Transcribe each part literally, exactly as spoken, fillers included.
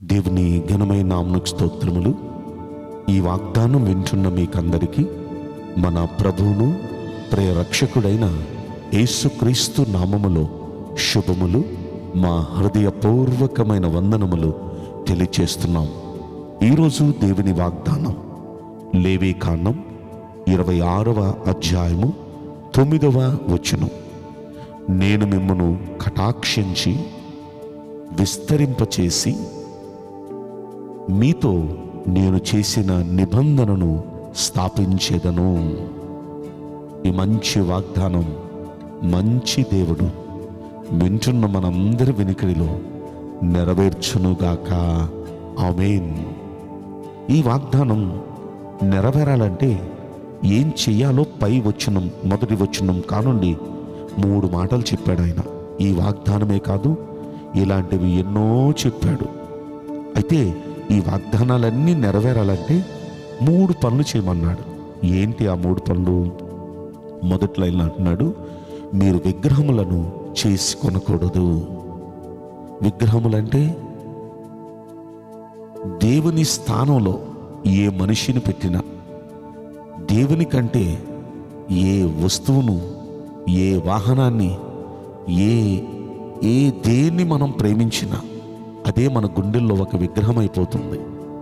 దేవుని ఘనమైన నామమునకు స్తోత్రములు. ఈ వాగ్దానం వింటున్న మీకందరికీ మన ప్రభువును ప్రియ రక్షకుడైన యేసుక్రీస్తు నామములో శుభములు, మా హృదయపూర్వకమైన వందనములు తెలియచేస్తున్నాం. ఈరోజు దేవుని వాగ్దానం లేవీకాండం ఇరవై ఆరవ అధ్యాయము తొమ్మిదవ వచనం. నేను మిమ్మును కటాక్షించి విస్తరింపచేసి మీతో నేను చేసిన నిబంధనను స్థాపించేదను. ఈ మంచి వాగ్దానం మంచి దేవుడు వింటున్న మనందరి వెనుకడిలో నెరవేర్చునుగాక. ఆమేన్. ఈ వాగ్దానం నెరవేరాలంటే ఏం చెయ్యాలో పై వచనం మొదటి వచనం కానుండి మూడు మాటలు చెప్పాడు ఆయన. ఈ వాగ్దానమే కాదు, ఇలాంటివి ఎన్నో చెప్పాడు. అయితే ఈ వాగ్దానాలన్నీ నెరవేరాలంటే మూడు పనులు చేయమన్నాడు. ఏంటి ఆ మూడు పనులు? మొదటి లైన్లో అంటున్నాడు, మీరు విగ్రహములను చేసుకొనకూడదు. విగ్రహములంటే దేవుని స్థానంలో ఏ మనిషిని పెట్టినా, దేవుని కంటే ఏ వస్తువును, ఏ వాహనాన్ని, ఏ ఏ దేన్ని మనం ప్రేమించినా అదే మన గుండెల్లో ఒక విగ్రహం అయిపోతుంది.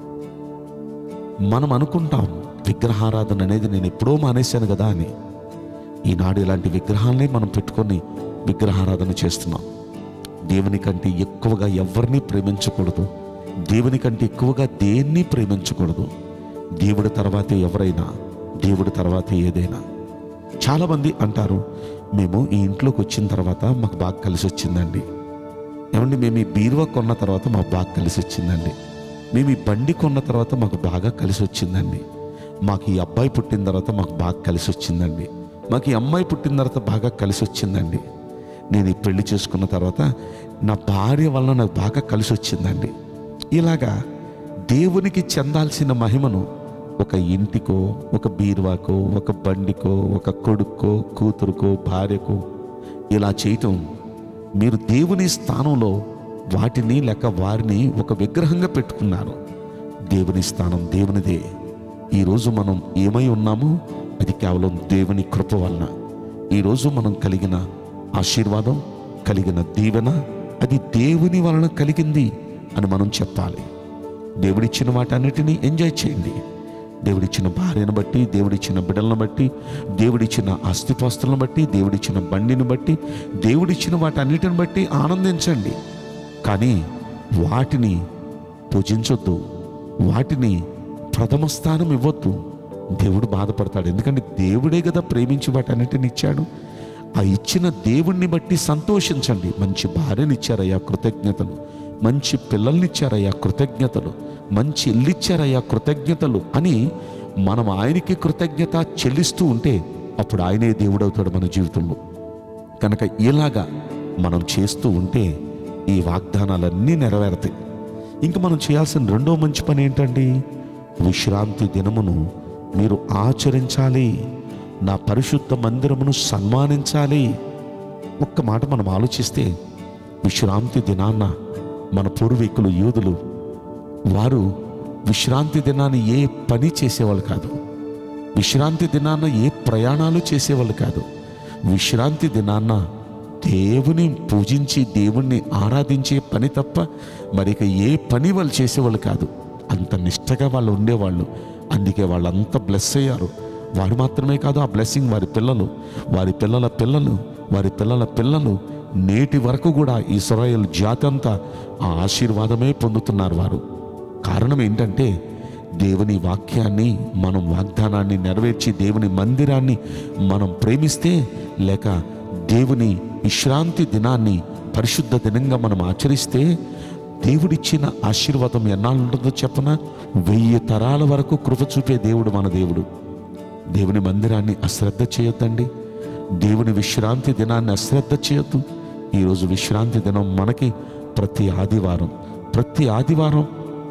మనం అనుకుంటాం విగ్రహారాధన అనేది నేను ఎప్పుడో మానేశాను కదా అని. ఈనాడు ఇలాంటి విగ్రహాలనే మనం పెట్టుకొని విగ్రహారాధన చేస్తున్నాం. దేవుని కంటే ఎక్కువగా ఎవరిని ప్రేమించకూడదు, దేవుని కంటే ఎక్కువగా దేన్ని ప్రేమించకూడదు. దేవుడి తర్వాతే ఎవరైనా, దేవుడి తర్వాతే ఏదైనా. చాలామంది అంటారు, మేము ఈ ఇంట్లోకి వచ్చిన తర్వాత మాకు బాగా కలిసి వచ్చిందండి. ఏమండి, మేము ఈ బీరువా కొన్న తర్వాత మాకు బాగా కలిసి వచ్చిందండి. మేము ఈ బండి కొన్న తర్వాత మాకు బాగా కలిసి వచ్చిందండి. మాకు ఈ అబ్బాయి పుట్టిన తర్వాత మాకు బాగా కలిసి వచ్చిందండి. మాకు ఈ అమ్మాయి పుట్టిన తర్వాత బాగా కలిసి వచ్చిందండి. నేను ఈ పెళ్లి చేసుకున్న తర్వాత నా భార్య వలన నాకు బాగా కలిసి వచ్చిందండి. ఇలాగా దేవునికి చెందాల్సిన మహిమను ఒక ఇంటికో, ఒక బీరువాకో, ఒక బండికో, ఒక కొడుక్కో, కూతురుకో, భార్యకో ఇలా చేయటం, మీరు దేవుని స్థానంలో వాటిని లేక వారిని ఒక విగ్రహంగా పెట్టుకున్నారు. దేవుని స్థానం దేవునిదే. ఈరోజు మనం ఏమై ఉన్నామో అది కేవలం దేవుని కృప వలన. ఈరోజు మనం కలిగిన ఆశీర్వాదం, కలిగిన దీవెన అది దేవుని వలన కలిగింది అని మనం చెప్పాలి. దేవుడిచ్చిన వాటన్నిటినీ ఎంజాయ్ చేయండి. దేవుడిచ్చిన భార్యను బట్టి, దేవుడిచ్చిన బిడ్డలను బట్టి, దేవుడిచ్చిన ఆస్తిపాస్తులను బట్టి, దేవుడిచ్చిన బండిని బట్టి, దేవుడిచ్చిన వాటన్నిటిని బట్టి ఆనందించండి. కానీ వాటిని పూజించొద్దు, వాటిని ప్రథమ స్థానం ఇవ్వద్దు. దేవుడు బాధపడతాడు. ఎందుకంటే దేవుడే కదా ప్రేమించి వాటన్నిటిని ఇచ్చాడు. ఆ ఇచ్చిన దేవుణ్ణి బట్టి సంతోషించండి. మంచి భార్యని ఇచ్చారయ్యా, కృతజ్ఞతలు. మంచి పిల్లల్ని ఇచ్చారయ్యా, కృతజ్ఞతలు. మంచి ఇల్లు ఇచ్చారయ్యా, కృతజ్ఞతలు అని మనం ఆయనకి కృతజ్ఞత చెల్లిస్తూ ఉంటే అప్పుడు ఆయనే దేవుడవుతాడు మన జీవితంలో. కనుక ఇలాగా మనం చేస్తూ ఉంటే ఈ వాగ్దానాలన్నీ నెరవేరుతాయి. ఇంకా మనం చేయాల్సిన రెండో మంచి పని ఏంటండి? విశ్రాంతి దినమును మీరు ఆచరించాలి. నా పరిశుద్ధ మందిరమును సన్మానించాలి. ఒక్క మాట మనం ఆలోచిస్తే, విశ్రాంతి దినాన్న మన పూర్వీకులు యూదులు వారు విశ్రాంతి దినాన్ని ఏ పని చేసేవాళ్ళు కాదు. విశ్రాంతి దినాన్న ఏ ప్రయాణాలు చేసేవాళ్ళు కాదు. విశ్రాంతి దినాన్న దేవుని పూజించి దేవుణ్ణి ఆరాధించే పని తప్ప మరిక ఏ పని వాళ్ళు చేసేవాళ్ళు కాదు. అంత నిష్టగా వాళ్ళు ఉండేవాళ్ళు. అందుకే వాళ్ళంతా బ్లెస్ అయ్యారు. వారు మాత్రమే కాదు, ఆ బ్లెస్సింగ్ వారి పిల్లలు, వారి పిల్లల పిల్లలు, వారి పిల్లల పిల్లలు, నేటి వరకు కూడా ఇశ్రాయేల్ జాతి అంతా ఆ ఆశీర్వాదమే పొందుతున్నారు వారు. కారణం ఏంటంటే దేవుని వాక్యాన్ని, మనం వాగ్దానాన్ని నెరవేర్చి దేవుని మందిరాన్ని మనం ప్రేమిస్తే, లేక దేవుని విశ్రాంతి దినాన్ని పరిశుద్ధ దినంగా మనం ఆచరిస్తే దేవుడిచ్చిన ఆశీర్వాదం ఎన్నాళ్ళు ఉంటుందో చెప్పనా? వెయ్యి తరాల వరకు కృప చూపే దేవుడు మన దేవుడు. దేవుని మందిరాన్ని అశ్రద్ధ చేయొద్దండి. దేవుని విశ్రాంతి దినాన్ని అశ్రద్ధ చేయొద్దు. ఈరోజు విశ్రాంతి దినం మనకి ప్రతి ఆదివారం ప్రతి ఆదివారం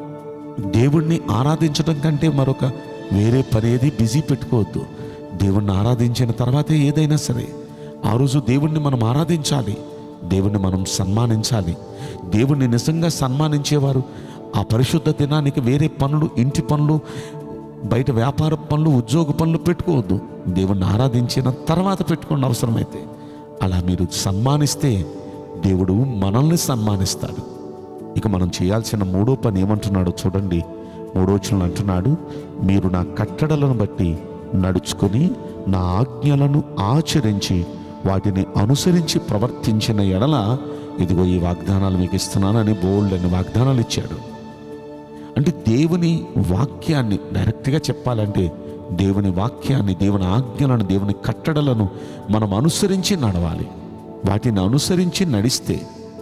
దేవుణ్ణి ఆరాధించడం కంటే మరొక వేరే పని ఏది బిజీ పెట్టుకోవద్దు. దేవుణ్ణి ఆరాధించిన తర్వాతే ఏదైనా సరే ఆ రోజు దేవుణ్ణి మనం ఆరాధించాలి, దేవుణ్ణి మనం సన్మానించాలి. దేవుణ్ణి నిజంగా సన్మానించేవారు ఆ పరిశుద్ధ దినానికి వేరే పనులు, ఇంటి పనులు, బయట వ్యాపార పనులు, ఉద్యోగ పనులు పెట్టుకోవద్దు. దేవుణ్ణి ఆరాధించిన తర్వాత పెట్టుకోండి అవసరమైతే. అలా మీరు సన్మానిస్తే దేవుడు మనల్ని సన్మానిస్తాడు. ఇక మనం చేయాల్సిన మూడో పని ఏమంటున్నాడో చూడండి. మూడో వచనంలో అంటున్నాడు, మీరు నా కట్టడలను బట్టి నడుచుకొని నా ఆజ్ఞలను ఆచరించి వాటిని అనుసరించి ప్రవర్తించిన ఎడల ఇదిగో ఈ వాగ్దానాలు మీకు ఇస్తున్నానని బోల్డ్ అని వాగ్దానాలు ఇచ్చాడు. అంటే దేవుని వాక్యాన్ని డైరెక్ట్గా చెప్పాలంటే దేవుని వాక్యాన్ని, దేవుని ఆజ్ఞలను, దేవుని కట్టడలను మనం అనుసరించి నడవాలి. వాటిని అనుసరించి నడిస్తే,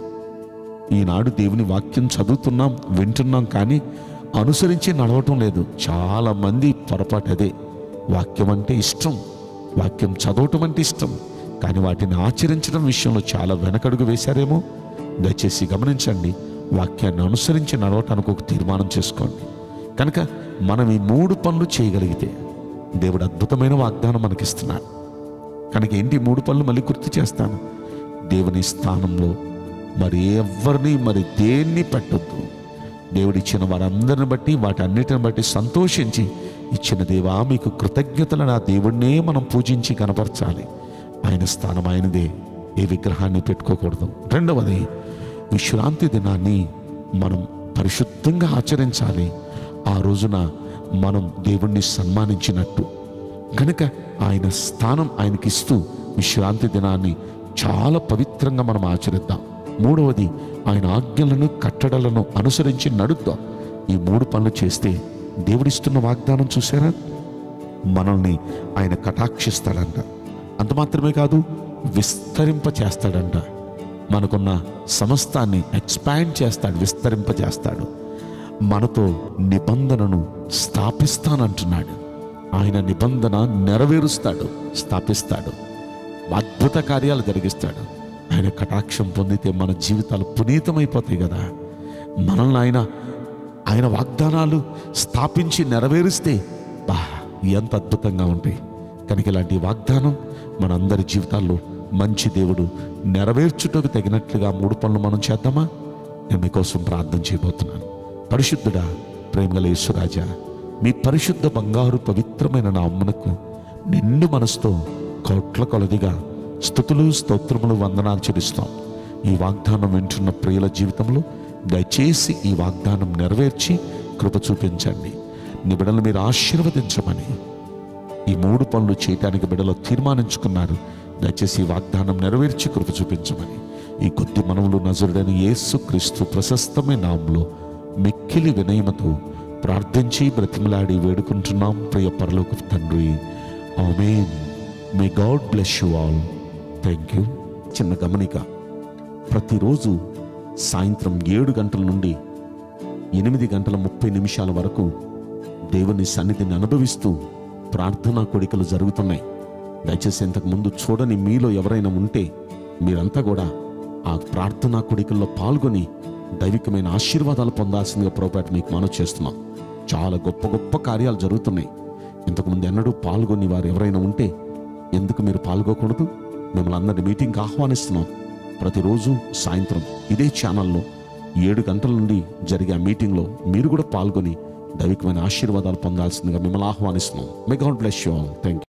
ఈనాడు దేవుని వాక్యం చదువుతున్నాం, వింటున్నాం, కానీ అనుసరించి నడవటం లేదు. చాలామంది పొరపాటు అదే. వాక్యం అంటే ఇష్టం, వాక్యం చదవటం అంటే ఇష్టం, కానీ వాటిని ఆచరించడం విషయంలో చాలా వెనకడుగు వేశారేమో. దయచేసి గమనించండి, వాక్యాన్ని అనుసరించి నడవటానికి ఒక తీర్మానం చేసుకోండి. కనుక మనం ఈ మూడు పనులు చేయగలిగితే దేవుడు అద్భుతమైన వాగ్దానం మనకిస్తున్నాడు. కనుక ఏంటి మూడు పనులు మళ్ళీ గుర్తు చేస్తాను. దేవుని స్థానంలో మరి ఎవరిని, మరి దేన్ని పెట్టొద్దు. దేవుడిచ్చిన వారందరిని బట్టి, వాటన్నిటిని బట్టి సంతోషించి, ఇచ్చిన దేవా మీకు కృతజ్ఞతలను ఆ దేవుడినే మనం పూజించి కనపరచాలి. ఆయన స్థానం ఆయనదే. ఏ విగ్రహాన్ని పెట్టుకోకూడదు. రెండవది, విశ్రాంతి దినాన్ని మనం పరిశుద్ధంగా ఆచరించాలి. ఆ రోజున మనం దేవుణ్ణి సన్మానించినట్టు. కనుక ఆయన స్థానం ఆయనకిస్తూ విశ్రాంతి దినాన్ని చాలా పవిత్రంగా మనం ఆచరిద్దాం. మూడవది, ఆయన ఆజ్ఞలను, కట్టడలను అనుసరించి నడుద్దాం. ఈ మూడు పనులు చేస్తే దేవుడిస్తున్న వాగ్దానం చూసారా, మనల్ని ఆయన కటాక్షిస్తాడంట. అంత మాత్రమే కాదు, విస్తరింప చేస్తాడంట. మనకున్న సమస్తాన్ని ఎక్స్పాండ్ చేస్తాడు, విస్తరింప చేస్తాడు. మనతో నిబంధనను స్థాపిస్తానంటున్నాడు. ఆయన నిబంధన నెరవేరుస్తాడు, స్థాపిస్తాడు, అద్భుత కార్యాలు జరిగిస్తాడు. ఆయన కటాక్షం పొందితే మన జీవితాలు పునీతమైపోతాయి కదా. మనల్ని ఆయన ఆయన వాగ్దానాలు స్థాపించి నెరవేరిస్తే బా ఎంత అద్భుతంగా ఉంటాయి. కనుక ఇలాంటి వాగ్దానం మనందరి జీవితాల్లో మంచి దేవుడు నెరవేర్చుటకు తగినట్లుగా మూడు పనులు మనం చేద్దామా? నేను మీకోసం ప్రార్థన చేయబోతున్నాను. పరిశుద్ధుడా, ప్రేమగల యేసురాజా, మీ పరిశుద్ధ బంగారు పవిత్రమైన నామమునకు నిండు మనసుతో కోట్ల కొలదిగా స్తుతులు, స్తోత్రములు, వందనాలు చెల్లిస్తాం. ఈ వాగ్దానం వింటున్న ప్రియుల జీవితంలో దయచేసి ఈ వాగ్దానం నెరవేర్చి కృప చూపించండి. నీ బిడ్డలు మీరు ఆశీర్వదించమని, ఈ మూడు పనులు చేయటానికి బిడ్డలు తీర్మానించుకున్నారు. దయచేసి ఈ వాగ్దానం నెరవేర్చి కృప చూపించమని ఈ కొద్ది మనవులు నజరుడైన యేసు క్రీస్తు ప్రశస్తమైన నామములో మిక్కిలి వినయముతో ప్రార్థించి బ్రతిమలాడి వేడుకుంటున్నాం ప్రియ పరలోకపు తండ్రి. Amen. May God bless you all. Thank you. చిన్న గమనిక, ప్రతిరోజు సాయంత్రం ఏడు గంటల నుండి ఎనిమిది గంటల ముప్పై నిమిషాల వరకు దేవుని సన్నిధిని అనుభవిస్తూ ప్రార్థనా కోడికలు జరుగుతున్నాయి. దయచేసి ఇంతకుముందు చూడని మీలో ఎవరైనా ఉంటే మీరంతా కూడా ఆ ప్రార్థనా కోడికల్లో పాల్గొని దైవికమైన ఆశీర్వాదాలు పొందాల్సిందిగా ప్రభువుపేట మీకు మనవి చేస్తున్నాం. చాలా గొప్ప గొప్ప కార్యాలు జరుగుతున్నాయి. ఇంతకుముందు ఎన్నడూ పాల్గొని వారు ఎవరైనా ఉంటే ఎందుకు మీరు పాల్గొకూడదు? మిమ్మల్ని అందరినీ మీటింగ్కి ఆహ్వానిస్తున్నాం. ప్రతిరోజు సాయంత్రం ఇదే ఛానల్లో ఏడు గంటల నుండి జరిగే ఆ మీటింగ్లో మీరు కూడా పాల్గొని దైవికమైన ఆశీర్వాదాలు పొందాల్సిందిగా మిమ్మల్ని ఆహ్వానిస్తున్నాం. May God bless you all. Thank you.